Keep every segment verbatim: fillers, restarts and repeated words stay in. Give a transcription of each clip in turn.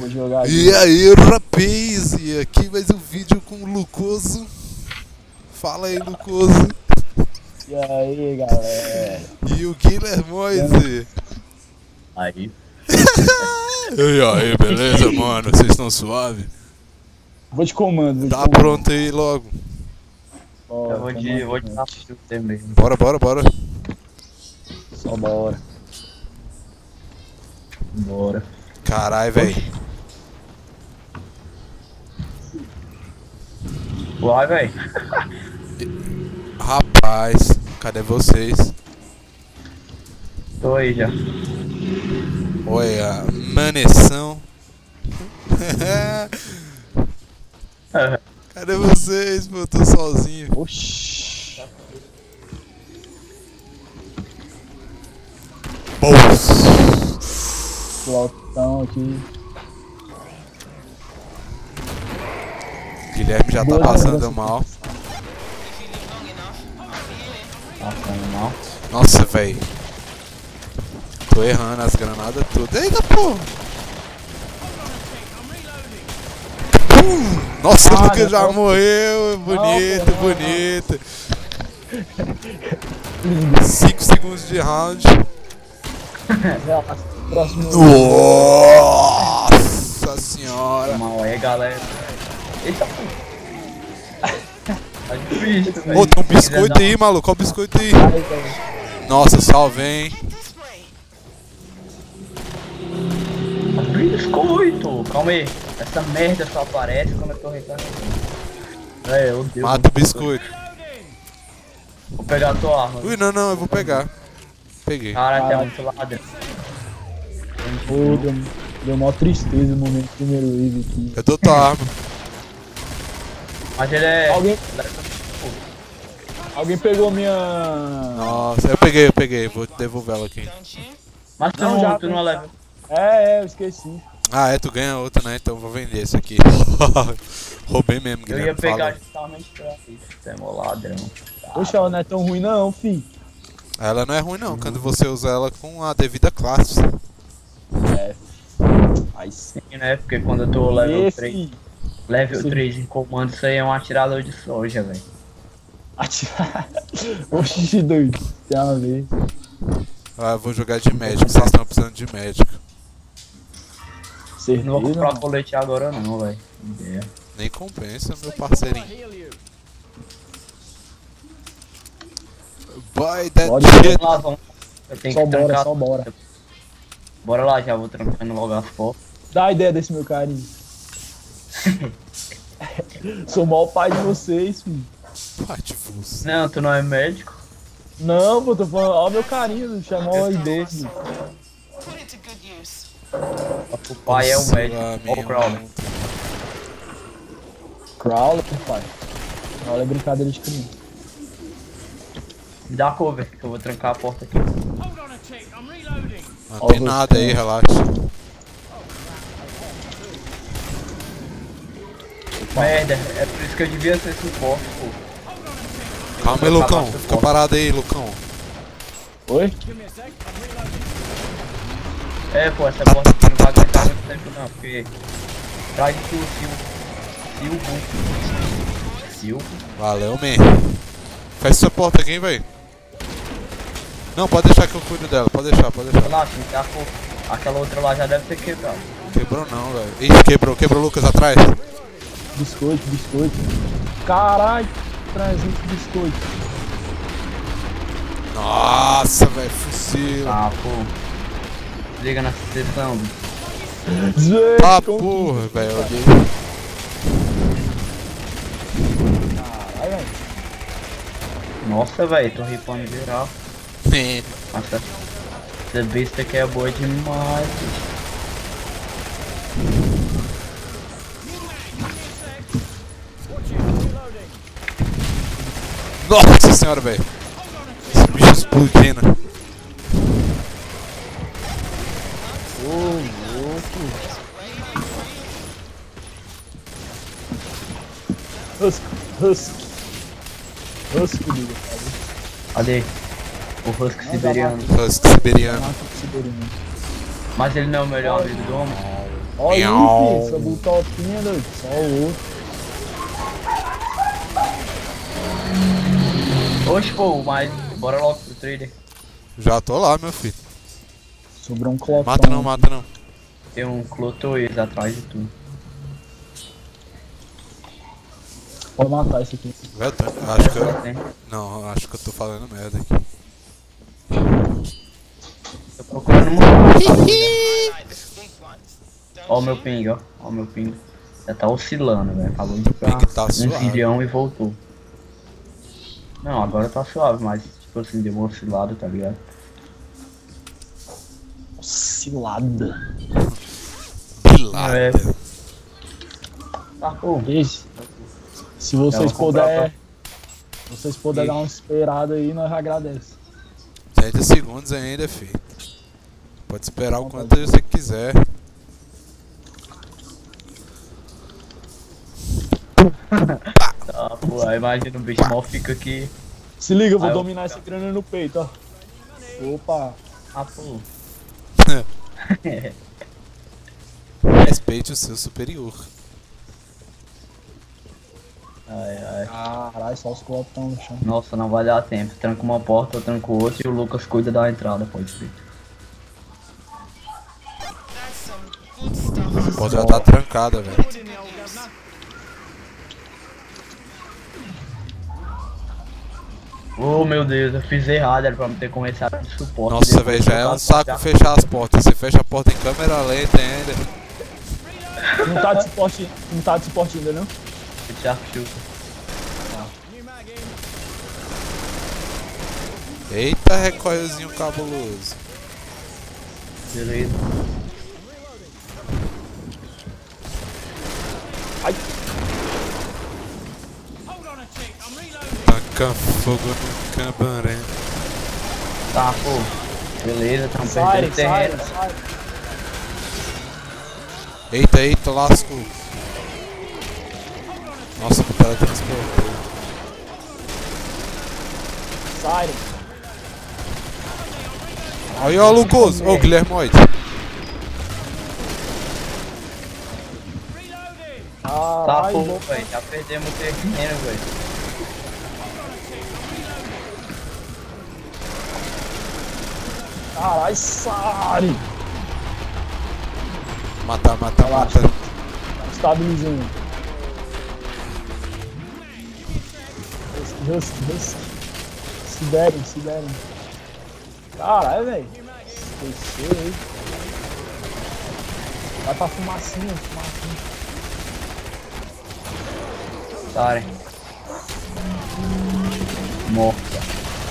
jogar aqui. E aí, rapaz, e aqui mais um vídeo com o Lucoso. Fala aí, Lucoso. E aí, galera? E o Guilherme. Aí. E aí, beleza, mano? Vocês estão suave? Vou de comando. Vou de Tá comando. pronto aí logo. Bora, Eu vou de, comando, vou de comando. rápido você mesmo. Bora, bora, bora. Só bora. Bora. Caralho, velho. Vai, véi. Rapaz, cadê vocês? Tô aí já. Olha, maneção. Cadê vocês, pô? Eu tô sozinho. Oxi. Tô altão aqui. Guilherme já tá Boa, passando galera. mal. Passando mal. Nossa, velho. Tô errando as granadas todas. Eita, porra! Hum, Nossa, Ah, o Lucas já já tô- morreu. Bonito, Não, pô, não, bonito. cinco segundos de round. Relaxa. Próximo. Nossa senhora. Mal aí, galera. Eita, pô. Tá difícil, velho. Ô, tem um biscoito aí, maluco. Olha o biscoito aí. Ai, velho. Nossa, salve, hein. Biscoito. Calma aí. Essa merda só aparece quando eu tô retando. É, eu Deus. Mata o biscoito. Vou pegar a tua arma. Ui, não, não, eu vou pegar. Peguei. Cara, tem Caralho. muito ladrão. Pô, deu, deu mó tristeza no momento do primeiro wave aqui. Eu dou tua arma. Mas ele é. Alguém, alguém pegou minha... Nossa, eu peguei, eu peguei. Vou devolver ela aqui. Mas tu Não, não, já tu não leva. É, é, eu esqueci. Ah, é, tu ganha outra, né? Então eu vou vender esse aqui. Roubei mesmo, Eu Guilherme. ia pegar Fala. justamente pra isso. Você é mó ladrão. Poxa, ela não é tão ruim não, fi. Ela não é ruim não, quando você usa ela com a devida classe. É. Aí sim. Sim, né? Porque quando eu tô level E, três. fi. Level Sim. três em comando, isso aí é um atirador de soja, velho. Atirar. Oxi, doido. Tem uma vez. Ah, eu vou jogar de médico, vocês estão precisando de médico. Certeza. Não vou comprar mano. colete agora não, velho. Ideia. Nem compensa, meu parceirinho. Boy, that Pode shit. Vamos lá, vamos. Eu tenho Só que bora, trancar. só bora. Bora lá, já vou trancando logo as portas. Dá a ideia desse meu carinho. Sou mal pai de vocês, filho. Pai de você. Não, tu não é médico? Não, pô, tô falando, ó o meu carinho, chamar o I D, filho. Put it to good use. O pai é o Nossa, médico. Ó minha o Crowley. mão. Crawler, pai. Crawler é brincadeira de criança. Me dá cover, que eu vou trancar a porta aqui. Não tem nada aí, relaxa. Merda, é por isso que eu devia ser suporte, pô. Calma aí, Lucão. Fica parado aí, Lucão. Oi? É, pô, essa porta aqui não vai aguentar muito tempo não, porque... Traz aqui o Silvo. Silvo. Silvo. Valeu, man. Fecha essa porta aqui, hein, velho. Não, pode deixar que eu cuido dela. Pode deixar, pode deixar. Relaxa, já for. Aquela outra lá já deve ter quebrado. Quebrou não, velho. Ixi, quebrou. Quebrou o Lucas atrás. Biscoito, biscoito. Caralho, trezentos biscoito. Nossa, velho. Fuzil. Ah, pô. Liga nessa sessão. Gente, Ah, como- porra, velho. eu olhei. Caralho, velho. Nossa, velho, tô ripando geral. Man. Nossa, essa besta aqui é boa demais. Nossa senhora, velho. Esse bicho explodindo. Ô, louco. Husky, Husky. Husky, liga, sabe? Cadê? O Husky siberiano. Husky siberiano. Mato siberiano. Mas ele não é o melhor amigo do homem? Olha aí, Miau. filho, essa butopinha, doido. Só o outro. Oxe, pô, mas bora logo pro trader. Já tô lá, meu filho. Sobrou um clotão. Mata não, mata não. Tem um Clotoes atrás de tu. Pode matar esse aqui. Velho, tô- acho que eu... Tem. Não, acho que eu tô falando merda aqui. Tô procurando um Ó o meu ping, ó. Ó o meu ping. Já tá oscilando, velho. Acabou de Ping ficar tá um suave. zilhão e voltou. Não, agora tá suave, mas tipo assim, deu uma oscilada, tá ligado? Cilada. Pilada. É. Tá, pô. Ixi. Se vocês Eu vou comprar puderem. Se vocês puderem Ixi. dar uma esperada aí, nós agradecemos. trinta segundos ainda, filho. Pode esperar o quanto você quiser. Tá, pô. Aí imagina o bicho mal fica aqui. Se liga, eu vou Ah, eu- dominar essa grana no peito, ó. Opa. Ah, pô. Respeite o seu superior. Ai, ai. Caralho, só os clotão no chão. Nossa, não vai dar tempo. Tranca uma porta, eu tranco outra e o Lucas cuida da entrada, pode ser. That's some good stuff. A porta já tá trancada, velho. Put in the old use. Oh meu Deus, eu fiz errado, era pra me ter começado de suporte. Nossa, depois velho, já é eu um tava- saco fechar as portas. Você fecha a porta em câmera lenta ainda. Não tá de suporte, não tá de suporte ainda, não? Sharpshooter. Eita, recoilzinho cabuloso. Beleza. Ai, Taca fogo no cambaré. Tá, pô. Beleza, tamo sai, perdendo sai, terreno. sai. Eita, eita, lascou. Nossa, o cara transportou. Sai. Aí, ó, Lucas. Ô, Guilhermoide. Tá, Caralho, pô, vou- velho. Já perdemos o terreno, velho. Caralho, sai. Mata, mata, Relaxa. mata. Estabilizando. Husky, husky, husky. Se derem, se derem. Caralho, velho. Esqueceu aí. Vai pra fumacinha, fumacinha. Saren. Morta.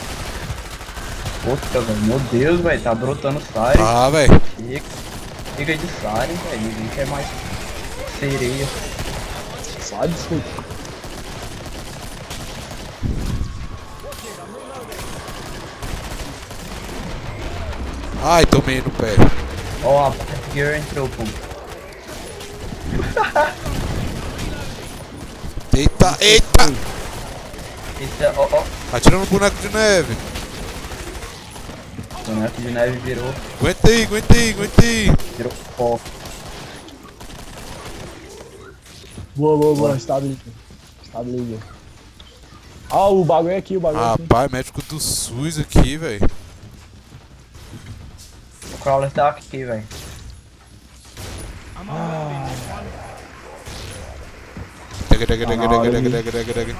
Puta, velho. Meu Deus, velho. Tá brotando Saren. Ah, velho. Chega. Chega de Saren, velho. Ninguém quer mais sereia. Sai disso aí. Ai, tomei no pé. Ó, a Gear entrou, pô. Eita, eita. Esse é, ó, ó. Atirando no boneco de neve. O boneco de neve virou, Aguenta aí, aguenta aí, aguenta aí. virou pó. Boa, boa, boa. Estabiliza. Estabiliza. Ah, o bagulho é aqui, o bagulho é aqui. Rapaz, médico do SUS aqui, velho. O Crawler tá aqui, velho. Dega, dega, dega, dega, dega, dega, dega, dega.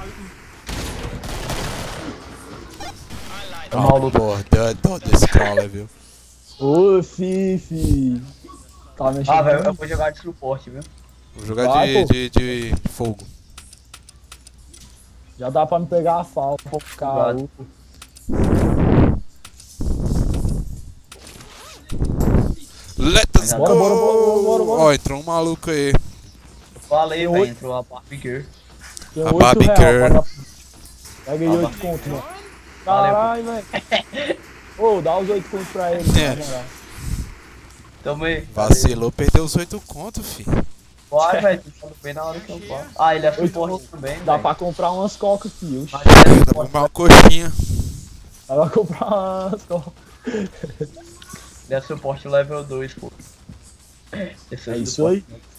Tá mal, Ah, Lucas. porra, deu dó desse crawler, viu? Ô, Fifi. Tá mexendo. Ah, velho, eu vou jogar de suporte, viu? Vou jogar Vai, de, pô. de, de fogo. Já dá pra me pegar a falta. Cara, Let's Bora, go! bora, bora, bora, bora. Ó, entrou um maluco aí. Falei, Tem velho, oito. entrou a Barbie Girl. tem A oito Barbie real Girl. pra dar- Pega aí Ah, oito conto, mano. Caralho, velho. Ô, dá os oito contos pra ele. É. na moral. Tomei. Vacilou, perdeu os oito contos, fi. Vai, velho, tu falou bem na hora que eu falo. Ah, ele é Oito suporte conto. também, Dá velho. pra comprar umas cocas, filho. Mas ele é Dá pra suporte. comprar uma coxinha. Dá pra comprar umas cocas. Ele é suporte level dois, pô. Esse É do isso aí. porta.